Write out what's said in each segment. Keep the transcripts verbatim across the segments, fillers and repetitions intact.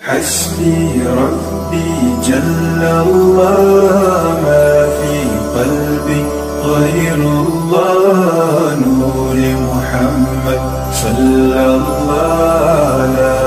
حسبي ربي جل الله ما في قلبي غير الله نور محمد صلى الله لا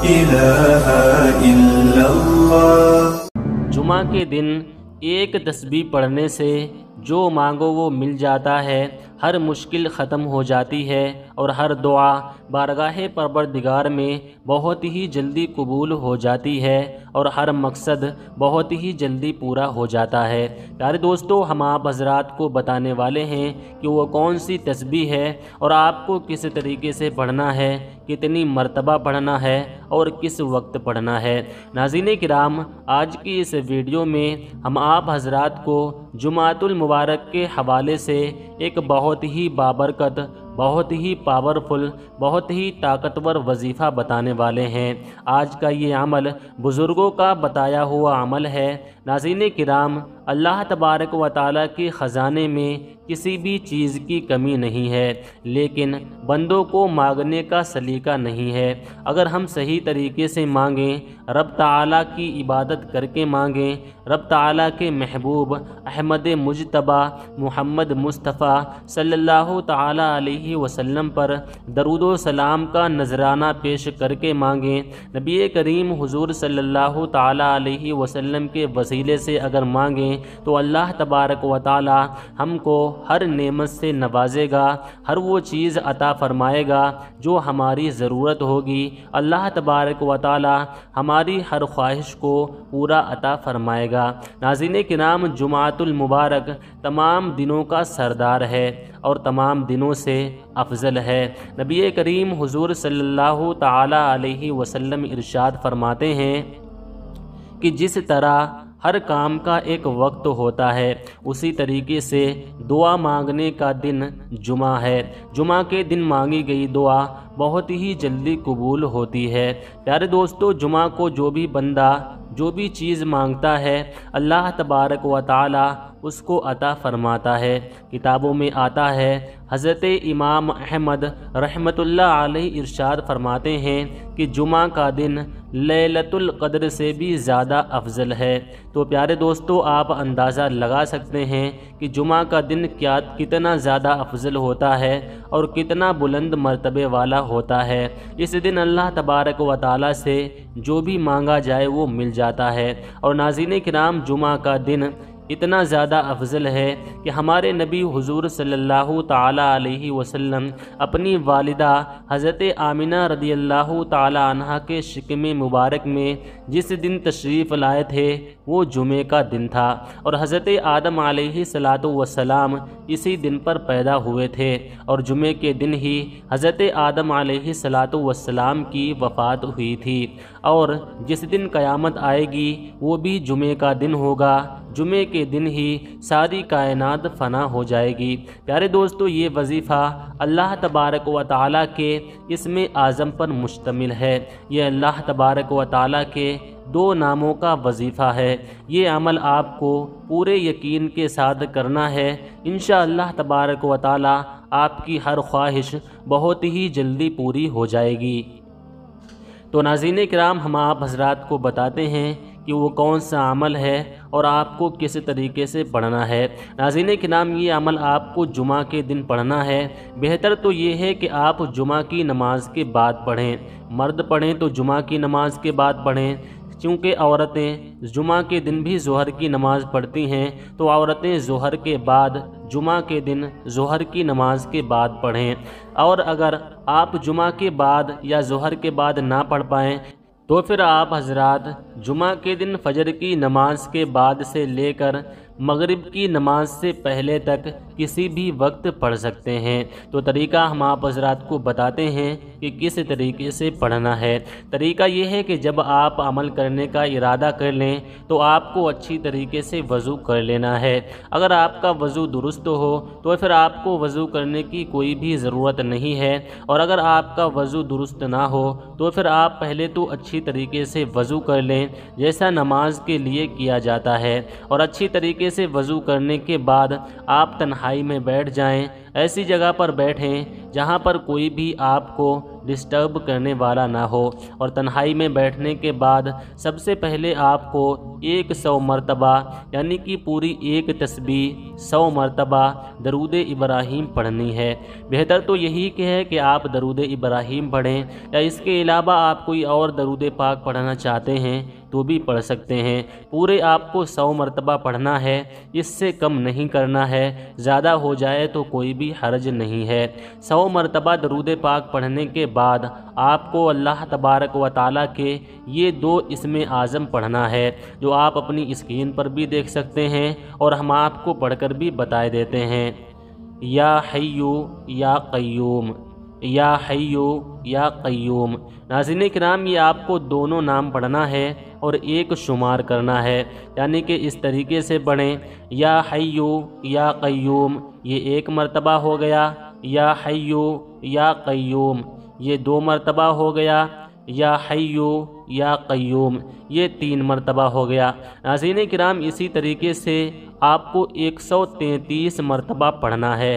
إله إلا الله۔ جمعہ کے دن ایک تسبیح پڑھنے سے جو مانگو وہ مل جاتا ہے، ہر مشکل ختم ہو جاتی ہے اور ہر دعا بارگاہ پروردگار میں بہت ہی جلدی قبول ہو جاتی ہے اور ہر مقصد بہت ہی جلدی پورا ہو جاتا ہے۔ پیارے دوستو، ہم آپ حضرات کو بتانے والے ہیں کہ وہ کون سی تسبیح ہے اور آپ کو کس طریقے سے پڑھنا ہے، کتنی مرتبہ پڑھنا ہے اور کس وقت پڑھنا ہے۔ ناظرین کرام، آج کی اس ویڈیو میں ہم آپ حضرات کو جمعۃ المبارک کے حوالے سے ایک بہت ہی بابرکت، بہت ہی پاورفل، بہت ہی طاقتور وظیفہ بتانے والے ہیں۔ آج کا یہ عمل بزرگوں کا بتایا ہوا عمل ہے۔ ناظرین کرام، اللہ تبارک و تعالیٰ کے خزانے میں کسی بھی چیز کی کمی نہیں ہے، لیکن بندوں کو مانگنے کا سلیقہ نہیں ہے۔ اگر ہم صحیح طریقے سے مانگیں، رب تعالیٰ کی عبادت کر کے مانگیں، رب تعالیٰ کے محبوب احمد مجتبیٰ محمد مصطفیٰ صلی اللہ تعالیٰ علیہ وسلم پر درود و سلام کا نذرانہ پیش کر کے مانگیں، نبی کریم حضور صلی اللہ تعالیٰ علیہ وسلم کے وسیلے سے اگر مانگیں تو اللہ تبارک و تعالیٰ ہم کو ہر نعمت سے نوازے گا، ہر وہ چیز عطا فرمائے گا جو ہماری ضرورت ہوگی۔ اللہ تبارک و تعالیٰ ہماری ہر خواہش کو پورا عطا فرمائے گا۔ ناظرین کرام، جمعۃ المبارک تمام دنوں کا سردار ہے اور تمام دنوں سے افضل ہے۔ نبی کریم حضور صلی اللہ تعالیٰ علیہ وسلم ارشاد فرماتے ہیں کہ جس طرح ہر کام کا ایک وقت ہوتا ہے، اسی طریقے سے دعا مانگنے کا دن جمعہ ہے۔ جمعہ کے دن مانگی گئی دعا بہت ہی جلدی قبول ہوتی ہے۔ پیارے دوستو، جمعہ کو جو بھی بندہ جو بھی چیز مانگتا ہے، اللہ تبارک و تعالیٰ اس کو عطا فرماتا ہے۔ کتابوں میں آتا ہے، حضرت امام احمد رحمۃ اللہ علیہ ارشاد فرماتے ہیں کہ جمعہ کا دن لیلۃ القدر سے بھی زیادہ افضل ہے۔ تو پیارے دوستو، آپ اندازہ لگا سکتے ہیں کہ جمعہ کا دن کیا کتنا زیادہ افضل ہوتا ہے اور کتنا بلند مرتبے والا ہوتا ہے۔ اس دن اللہ تبارک و تعالیٰ سے جو بھی مانگا جائے وہ مل جاتا ہے۔ اور ناظرین کرام، جمعہ کا دن اتنا زیادہ افضل ہے کہ ہمارے نبی حضور صلی اللہ تعالیٰ علیہ وسلم اپنی والدہ حضرت آمنہ رضی اللہ تعالیٰ عنہ کے شکم مبارک میں جس دن تشریف لائے تھے وہ جمعے کا دن تھا، اور حضرت آدم علیہ الصلاۃ والسلام اسی دن پر پیدا ہوئے تھے، اور جمعے کے دن ہی حضرت آدم علیہ الصلاۃ والسلام کی وفات ہوئی تھی، اور جس دن قیامت آئے گی وہ بھی جمعے کا دن ہوگا۔ جمعے کے دن ہی ساری کائنات فنا ہو جائے گی۔ پیارے دوستو، یہ وظیفہ اللہ تبارک و تعالیٰ کے اسم اعظم پر مشتمل ہے۔ یہ اللہ تبارک و تعالیٰ کے دو ناموں کا وظیفہ ہے۔ یہ عمل آپ کو پورے یقین کے ساتھ کرنا ہے۔ انشاءاللہ تبارک و تعالیٰ آپ کی ہر خواہش بہت ہی جلدی پوری ہو جائے گی۔ تو ناظرین کرام، ہم آپ حضرات کو بتاتے ہیں کہ وہ کون سا عمل ہے اور آپ کو کس طریقے سے پڑھنا ہے۔ ناظرین کرام، یہ عمل آپ کو جمعہ کے دن پڑھنا ہے۔ بہتر تو یہ ہے کہ آپ جمعہ کی نماز کے بعد پڑھیں، مرد پڑھیں تو جمعہ کی نماز کے بعد پڑھیں، چونکہ عورتیں جمعہ کے دن بھی ظہر کی نماز پڑھتی ہیں، تو عورتیں ظہر کے بعد جمعہ کے دن ظہر کی نماز کے بعد پڑھیں۔ اور اگر آپ جمعہ کے بعد یا ظہر کے بعد نہ پڑھ پائیں تو پھر آپ حضرات جمعہ کے دن فجر کی نماز کے بعد سے لے کر مغرب کی نماز سے پہلے تک کسی بھی وقت پڑھ سکتے ہیں۔ تو طریقہ ہم آپ حضرات کو بتاتے ہیں کہ کس طریقے سے پڑھنا ہے۔ طریقہ یہ ہے کہ جب آپ عمل کرنے کا ارادہ کر لیں تو آپ کو اچھی طریقے سے وضو کر لینا ہے۔ اگر آپ کا وضو درست ہو تو پھر آپ کو وضو کرنے کی کوئی بھی ضرورت نہیں ہے، اور اگر آپ کا وضو درست نہ ہو تو پھر آپ پہلے تو اچھی طریقے سے وضو کر لیں جیسا نماز کے لیے کیا جاتا ہے، اور اچھی طریقے سے وضو کرنے کے بعد آپ تنہائی میں بیٹھ جائیں۔ ایسی جگہ پر بیٹھیں جہاں پر کوئی بھی آپ کو ڈسٹرب کرنے والا نہ ہو۔ اور تنہائی میں بیٹھنے کے بعد سب سے پہلے آپ کو ایک سو مرتبہ یعنی کہ پوری ایک تسبیح سو مرتبہ درود ابراہیم پڑھنی ہے۔ بہتر تو یہی کہ ہے کہ آپ درود ابراہیم پڑھیں، یا اس کے علاوہ آپ کوئی اور درود پاک پڑھنا چاہتے ہیں تو بھی پڑھ سکتے ہیں۔ پورے آپ کو سو مرتبہ پڑھنا ہے، اس سے کم نہیں کرنا ہے، زیادہ ہو جائے تو کوئی بھی حرج نہیں ہے۔ سو مرتبہ درود پاک پڑھنے کے بعد آپ کو اللہ تبارک و تعالیٰ کے یہ دو اسم اعظم پڑھنا ہے، جو آپ اپنی اسکرین پر بھی دیکھ سکتے ہیں اور ہم آپ کو پڑھ کر بھی بتائے دیتے ہیں۔ یا حیو یا قیوم، یا حیو یا قیوم۔ ناظرین کرام، یہ آپ کو دونوں نام پڑھنا ہے اور ایک شمار کرنا ہے، یعنی کہ اس طریقے سے پڑھیں، یا حیو یا قیوم، یہ ایک مرتبہ ہو گیا، یا حیو یا قیوم، یہ دو مرتبہ ہو گیا، یا حیو یا قیوم، یہ تین مرتبہ ہو گیا۔ ناظرین کرام، اسی طریقے سے آپ کو ایک سو تینتیس مرتبہ پڑھنا ہے۔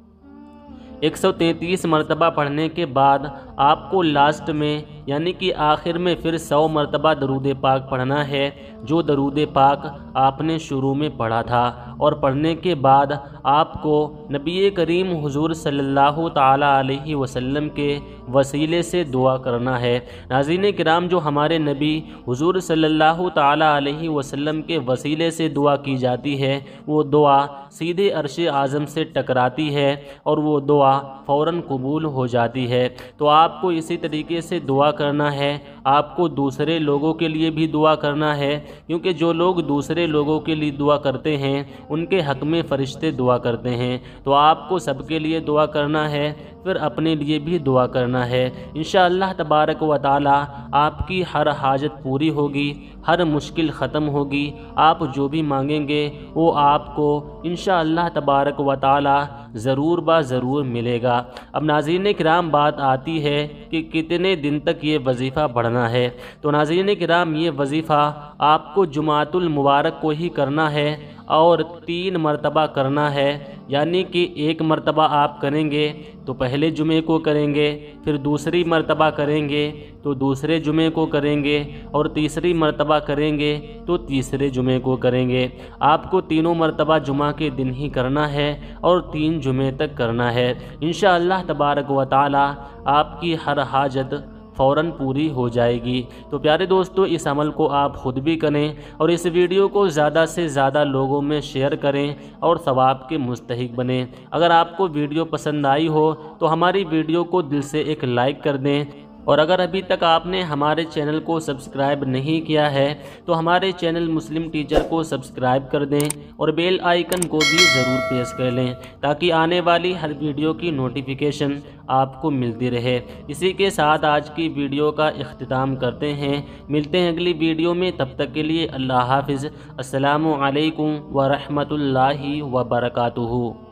ایک سو تینتیس مرتبہ پڑھنے کے بعد آپ کو لاسٹ میں یعنی کہ آخر میں پھر سو مرتبہ درود پاک پڑھنا ہے، جو درود پاک آپ نے شروع میں پڑھا تھا، اور پڑھنے کے بعد آپ کو نبی کریم حضور صلی اللہ تعالیٰ علیہ وسلم کے وسیلے سے دعا کرنا ہے۔ ناظرین کرام، جو ہمارے نبی حضور صلی اللہ تعالیٰ علیہ وسلم کے وسیلے سے دعا کی جاتی ہے، وہ دعا سیدھے عرش اعظم سے ٹکراتی ہے اور وہ دعا فوراً قبول ہو جاتی ہے۔ تو آپ کو اسی طریقے سے دعا کرنا ہے۔ آپ کو دوسرے لوگوں کے لیے بھی دعا کرنا ہے، کیونکہ جو لوگ دوسرے لوگوں کے لیے دعا کرتے ہیں ان کے حق میں فرشتے دعا کرتے ہیں، تو آپ کو سب کے لیے دعا کرنا ہے، پھر اپنے لیے بھی دعا کرنا ہے۔ انشاءاللہ تبارک و تعالی آپ کی ہر حاجت پوری ہوگی، ہر مشکل ختم ہوگی، آپ جو بھی مانگیں گے وہ آپ کو انشاءاللہ تبارک و تعالی ضرور با ضرور ملے گا۔ اب ناظرین کرام، بات آتی ہے کہ کتنے دن تک یہ وظیفہ پڑھنا ہے۔ تو ناظرین کرام، یہ وظیفہ آپ کو جمعۃ المبارک کو ہی کرنا ہے اور تین مرتبہ کرنا ہے، یعنی کہ ایک مرتبہ آپ کریں گے تو پہلے جمعے کو کریں گے، پھر دوسری مرتبہ کریں گے تو دوسرے جمعے کو کریں گے، اور تیسری مرتبہ کریں گے تو تیسرے جمعے کو کریں گے۔ آپ کو تینوں مرتبہ جمعہ کے دن ہی کرنا ہے اور تین جمعے تک کرنا ہے۔ انشاءاللہ تبارک و تعالی آپ کی ہر حاجت فوراً پوری ہو جائے گی۔ تو پیارے دوستو، اس عمل کو آپ خود بھی کریں اور اس ویڈیو کو زیادہ سے زیادہ لوگوں میں شیئر کریں اور ثواب کے مستحق بنیں۔ اگر آپ کو ویڈیو پسند آئی ہو تو ہماری ویڈیو کو دل سے ایک لائک کر دیں، اور اگر ابھی تک آپ نے ہمارے چینل کو سبسکرائب نہیں کیا ہے تو ہمارے چینل مسلم ٹیچر کو سبسکرائب کر دیں اور بیل آئیکن کو بھی ضرور پریس کر لیں، تاکہ آنے والی ہر ویڈیو کی نوٹیفیکیشن آپ کو ملتی رہے۔ اسی کے ساتھ آج کی ویڈیو کا اختتام کرتے ہیں۔ ملتے ہیں اگلی ویڈیو میں، تب تک کے لیے اللہ حافظ۔ السلام علیکم ورحمۃ اللہ وبرکاتہ۔